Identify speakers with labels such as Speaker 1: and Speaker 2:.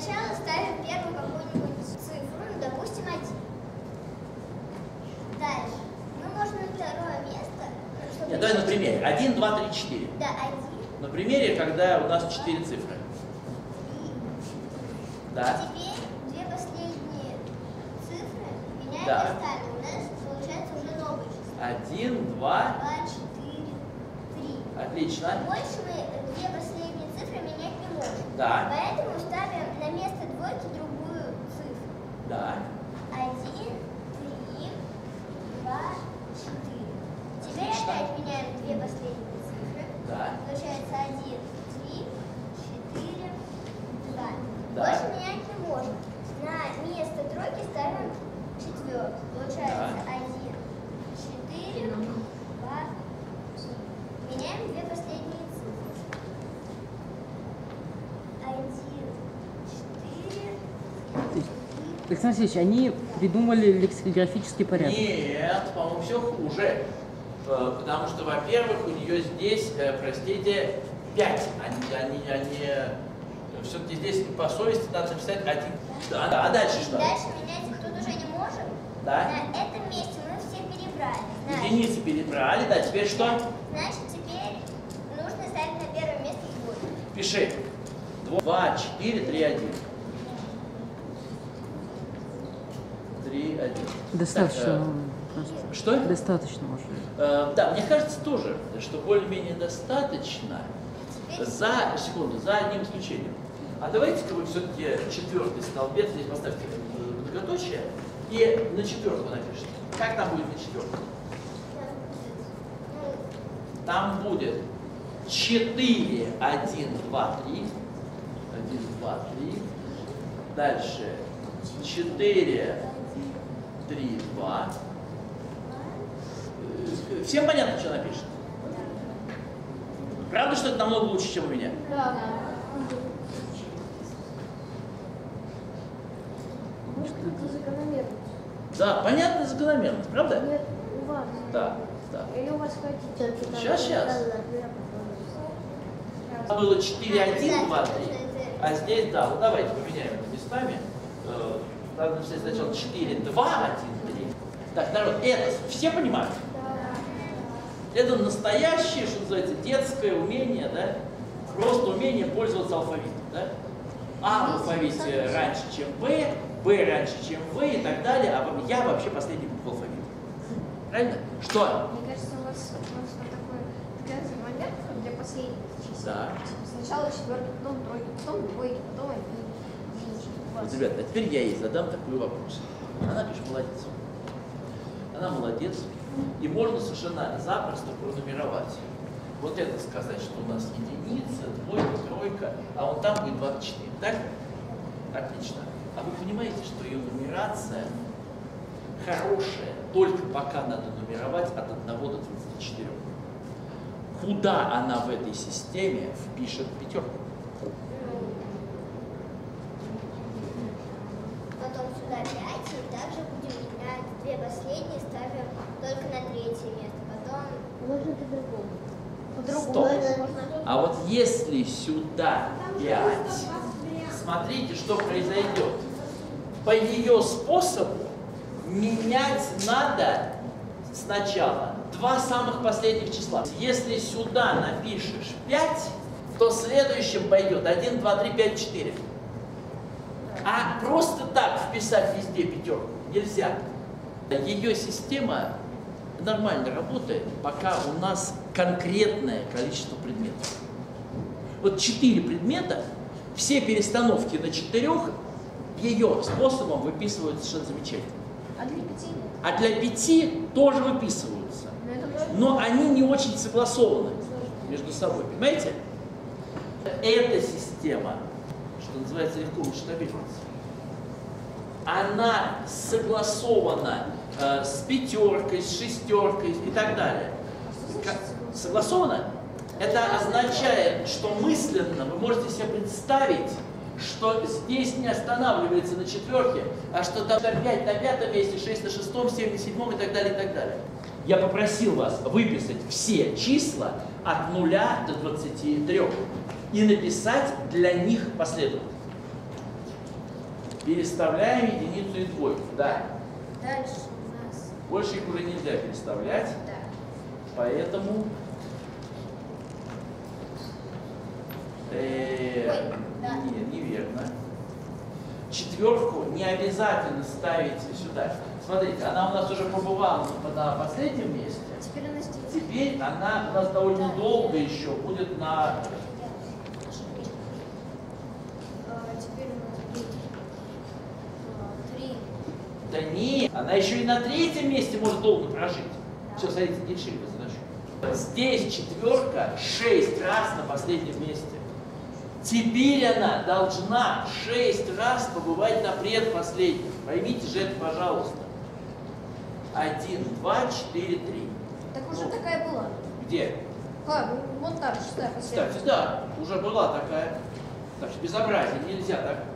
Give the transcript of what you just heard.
Speaker 1: сначала ставим первую какую-нибудь цифру, ну, допустим, 1. Дальше. Мы можем на второе место...
Speaker 2: Нет, давай на примере. 1, 2, 3, 4.
Speaker 1: Да, 1.
Speaker 2: На примере, когда у нас 4 цифры. Да.
Speaker 1: Теперь две последние цифры меняем
Speaker 2: Да.
Speaker 1: местами. У нас получается уже новое число.
Speaker 2: 1, 2.
Speaker 1: 2, 4, 3.
Speaker 2: Отлично.
Speaker 1: Больше мы две последние цифры менять не можем.
Speaker 2: Да.
Speaker 1: Поэтому ставим на место двойки другую цифру.
Speaker 2: Да.
Speaker 1: 1, 3, 2, 4. Теперь
Speaker 2: Отлично.
Speaker 1: опять меняем две последние цифры.
Speaker 2: Да.
Speaker 1: Получается 1, 3, 4, 2.
Speaker 2: Да.
Speaker 1: Больше менять не можем. На место тройки ставим четвертую. Получается 1, 4, 2, 3. Меняем две последние цифры. 1, 4.
Speaker 3: Александр Алексеевич, они придумали лексикографический порядок.
Speaker 2: Нет, по-моему, все хуже. Потому что, во-первых, у нее здесь, простите, 5. Все-таки здесь по совести надо написать 1. Да, да. А дальше что?
Speaker 1: Дальше менять тут уже не можем.
Speaker 2: Да.
Speaker 1: На этом месте мы все перебрали. Значит,
Speaker 2: Единицы перебрали, да, теперь что?
Speaker 1: значит, теперь нужно ставить на первое место двойку.
Speaker 2: Пиши. 2, 4, 3, 1. 3, 1.
Speaker 3: Достаточно. Просто.
Speaker 2: Что?
Speaker 3: Достаточно уже.
Speaker 2: Да, мне кажется тоже, что более-менее достаточно.
Speaker 1: Теперь
Speaker 2: За одним исключением. А давайте-ка вы все-таки четвертый столбец, здесь поставьте многоточие, и на четвертку напишите. Как там будет на четвертку? Там будет 4, 1, 2, 3. 1, 2, 3. Дальше 4, 3, 2. Всем понятно, что напишет? Правда, что это намного лучше, чем у меня?
Speaker 1: Да.
Speaker 4: Может, это закономерность?
Speaker 2: Да, понятная закономерность, правда?
Speaker 4: Нет, у вас.
Speaker 2: Да, да.
Speaker 4: Или у вас хотите?
Speaker 2: Сейчас. Было 4, 1, 2, 3. А здесь, да, ну давайте поменяем местами. Надо написать сначала 4, 2, 1, 3. Так, народ, это все понимают? Это настоящее, что называется, детское умение, да? Просто умение пользоваться алфавитом, да? А в алфавите раньше, чем Б, Б раньше, чем В и так далее, а я вообще последний буква алфавита. Правильно? Что?
Speaker 4: Мне кажется, у вас такая монетка для последних чисел.
Speaker 2: Да.
Speaker 4: Сначала четверки, потом тройки, потом двойки, потом единички.
Speaker 2: Вот, ребята, а теперь я ей задам такой вопрос. Она, конечно, молодец. Она молодец. И можно совершенно запросто пронумеровать. Вот это сказать, что у нас единица, двойка, тройка, а вон там будет 24. Так? Отлично. А вы понимаете, что ее нумерация хорошая, только пока надо нумеровать от 1 до 24. Куда она в этой системе впишет пятерку?
Speaker 1: Потом сюда 5, и также будем менять две последние, ставим только на третье место. Потом...
Speaker 4: Можно по-другому.
Speaker 2: Стоп. А вот если сюда 5, смотрите, что произойдет. По ее способу менять надо сначала два самых последних числа. Если сюда напишешь 5, то следующим пойдет 1, 2, 3, 5, 4. А просто так вписать везде пятерку нельзя. Ее система нормально работает, пока у нас конкретное количество предметов. Вот 4 предмета, все перестановки на 4 ее способом выписываются совершенно замечательно.
Speaker 4: А для 5 нет?
Speaker 2: А для 5 тоже выписываются. Но они не очень согласованы между собой, понимаете? Эта система, что называется, легко масштабируется. Она согласована с пятеркой, с шестеркой и так далее. Согласована? Это означает, что мысленно вы можете себе представить, что здесь не останавливается на четверке, а что там 5 на 5 месте, 6 на 6, 7 на 7 и так далее, и так далее. Я попросил вас выписать все числа от 0 до 23 и написать для них последовательность. Переставляем единицу и двойку, да.
Speaker 1: Дальше у нас...
Speaker 2: Больше их уже нельзя переставлять,
Speaker 1: Да.
Speaker 2: поэтому...
Speaker 1: да.
Speaker 2: Нет, неверно. Четверку не обязательно ставить сюда. Смотрите, она у нас уже побывала на последнем месте.
Speaker 1: Теперь у нас
Speaker 2: Теперь она у нас довольно долго еще будет на...
Speaker 1: Теперь у нас будет 3.
Speaker 2: Да нет, она еще и на третьем месте может долго прожить. Все, смотрите, не решили задачу. Здесь четверка 6 раз на последнем месте. Теперь она должна 6 раз побывать на предпоследнем. Поймите же это, пожалуйста. 1, 2, 4, 3.
Speaker 4: Так уже такая была.
Speaker 2: Где?
Speaker 4: Вон там, шестая последняя.
Speaker 2: Кстати, да, уже была такая. Так что безобразие, нельзя так.